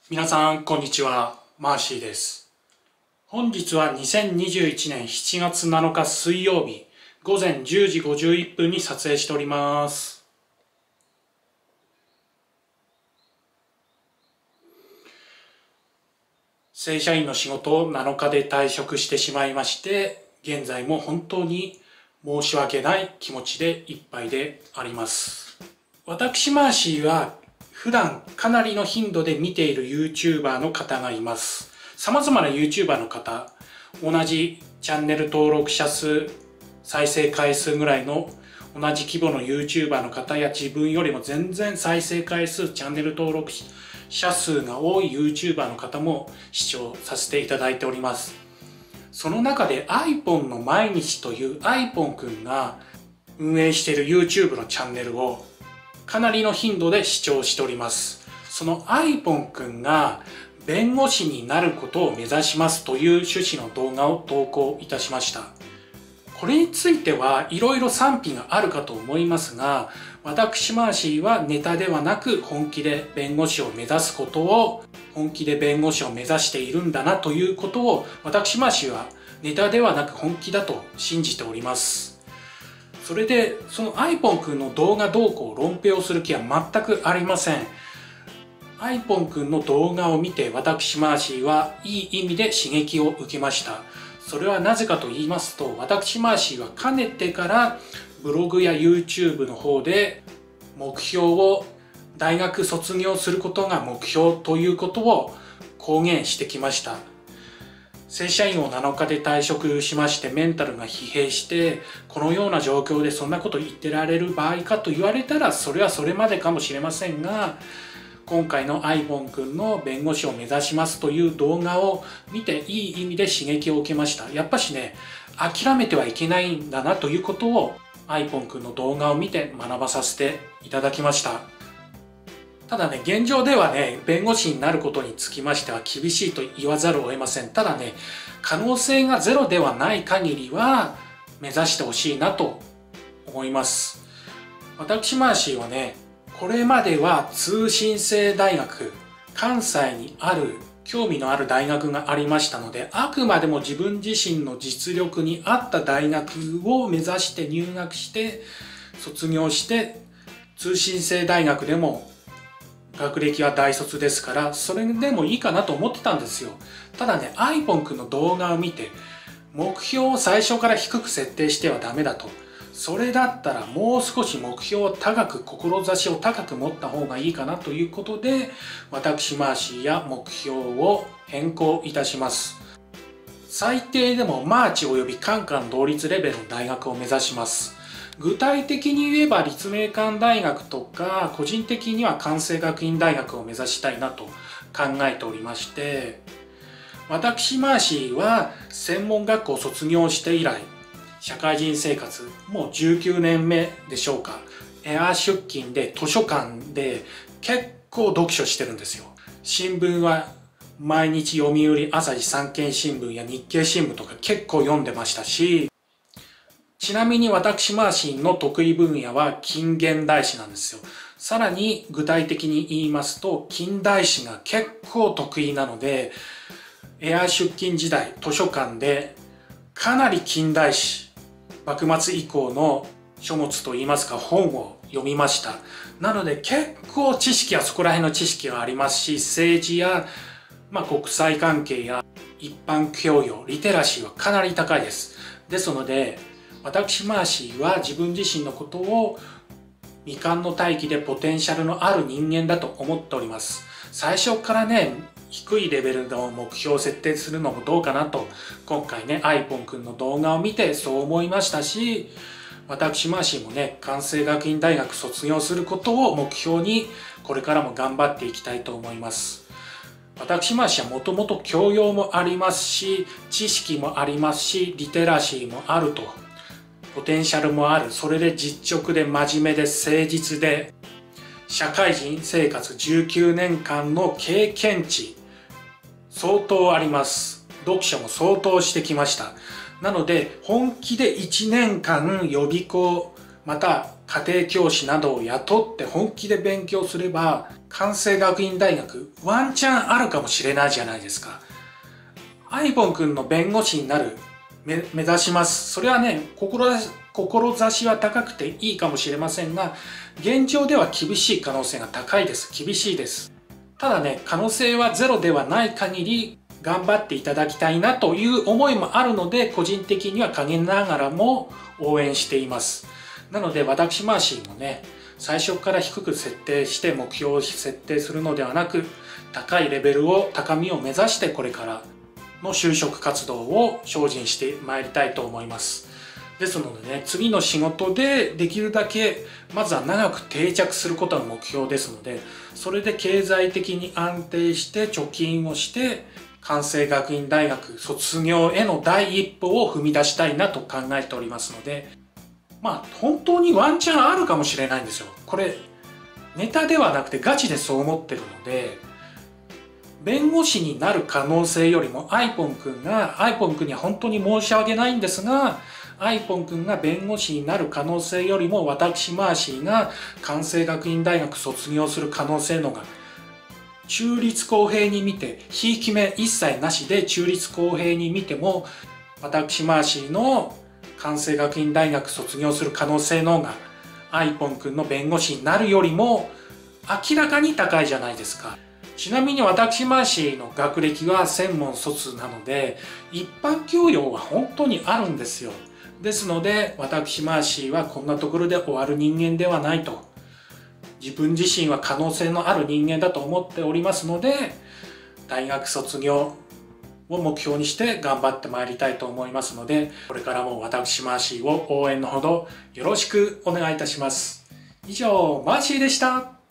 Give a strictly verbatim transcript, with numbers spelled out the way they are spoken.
皆さんこんにちは、マーシーです。本日はにせんにじゅういちねんしちがつなのか水曜日ごぜんじゅうじごじゅういっぷんに撮影しております。正社員の仕事をなのかで退職してしまいまして、現在も本当に申し訳ない気持ちでいっぱいであります。私マーシーは普段かなりの頻度で見ている YouTuber の方がいます。様々な YouTuber の方、同じチャンネル登録者数、再生回数ぐらいの同じ規模の YouTuber の方や自分よりも全然再生回数、チャンネル登録者数が多い YouTuber の方も視聴させていただいております。その中で iPhone の毎日という iPhone くんが運営している YouTube のチャンネルをかなりの頻度で視聴しております。その iPhone くんが弁護士になることを目指しますという趣旨の動画を投稿いたしました。これについてはいろいろ賛否があるかと思いますが、私マーシーはネタではなく本気で弁護士を目指すことを、本気で弁護士を目指しているんだなということを、私マーシーはネタではなく本気だと信じております。それで、その iPhone くんの動画動向を論評する気は全くありません。iPhone くんの動画を見て私マーシーはいい意味で刺激を受けました。それはなぜかと言いますと、私マーシーはかねてからブログや YouTube の方で目標を大学卒業することが目標ということを公言してきました。正社員をなのかで退職しましてメンタルが疲弊して、このような状況でそんなこと言ってられる場合かと言われたら、それはそれまでかもしれませんが、今回の iPhone くんの弁護士を目指しますという動画を見ていい意味で刺激を受けました。やっぱしね、諦めてはいけないんだなということを iPhone くんの動画を見て学ばさせていただきました。ただね、現状ではね、弁護士になることにつきましては厳しいと言わざるを得ません。ただね、可能性がゼロではない限りは目指してほしいなと思います。私マーシーはね、これまでは通信制大学、関西にある興味のある大学がありましたので、あくまでも自分自身の実力に合った大学を目指して入学して卒業して、通信制大学でも学歴は大卒ですから、それでもいいかなと思ってたんですよ。ただね、iPhone くんの動画を見て、目標を最初から低く設定してはダメだと。それだったらもう少し目標を高く、志を高く持った方がいいかなということで、私マーシーや目標を変更いたします。最低でもマーチ及びカンカン同率レベルの大学を目指します。具体的に言えば立命館大学とか、個人的には関西学院大学を目指したいなと考えておりまして、私マーシーは専門学校を卒業して以来、社会人生活もうじゅうきゅうねんめでしょうか。エアー出勤で図書館で結構読書してるんですよ。新聞は毎日読売朝日産経新聞や日経新聞とか結構読んでましたし、ちなみに私マーシーの得意分野は近現代史なんですよ。さらに具体的に言いますと、近代史が結構得意なので、エアー出勤時代図書館でかなり近代史、幕末以降の書物といいますか本を読みました。なので結構知識はそこら辺の知識がありますし、政治や、まあ、国際関係や一般教養、リテラシーはかなり高いです。ですので、私マーシーは自分自身のことを未完の大器でポテンシャルのある人間だと思っております。最初からね、低いレベルの目標を設定するのもどうかなと、今回ね、iPhone くんの動画を見てそう思いましたし、私マーシーもね、関西学院大学卒業することを目標に、これからも頑張っていきたいと思います。私マーシーはもともと教養もありますし、知識もありますし、リテラシーもあると。ポテンシャルもある。それで実直で真面目で誠実で、社会人生活じゅうきゅうねんかんの経験値、相当あります。読書も相当してきました。なので、本気でいちねんかん予備校、また家庭教師などを雇って本気で勉強すれば、 関西学院大学ワンチャンあるかもしれないじゃないですか。アイボン君の弁護士になる目目指します。それはね、志、志は高くていいかもしれませんが、現状では厳しい可能性が高いです。厳しいです。ただね、可能性はゼロではない限り頑張っていただきたいなという思いもあるので、個人的には陰ながらも応援しています。なので私マーシーもね、最初から低く設定して目標を設定するのではなく、高いレベルを、高みを目指してこれからの就職活動を精進してまいりたいと思います。ですのでね、次の仕事でできるだけまずは長く定着することが目標ですので、それで経済的に安定して貯金をして関西学院大学卒業への第一歩を踏み出したいなと考えておりますので、まあ本当にワンチャンあるかもしれないんですよ。これネタではなくてガチでそう思ってるので、弁護士になる可能性よりもアイポン君が、アイポン君には本当に申し訳ないんですが、アイポン君が弁護士になる可能性よりも私マーシーが関西学院大学卒業する可能性の方が中立公平に見て、ひいき目一切なしで中立公平に見ても、私マーシーの関西学院大学卒業する可能性の方がアイポン君の弁護士になるよりも明らかに高いじゃないですか。ちなみに私マーシーの学歴は専門卒なので、一般教養は本当にあるんですよ。ですので私マーシーはこんなところで終わる人間ではないと、自分自身は可能性のある人間だと思っておりますので、大学卒業を目標にして頑張ってまいりたいと思いますので、これからも私マーシーを応援のほどよろしくお願いいたします。以上、マーシーでした。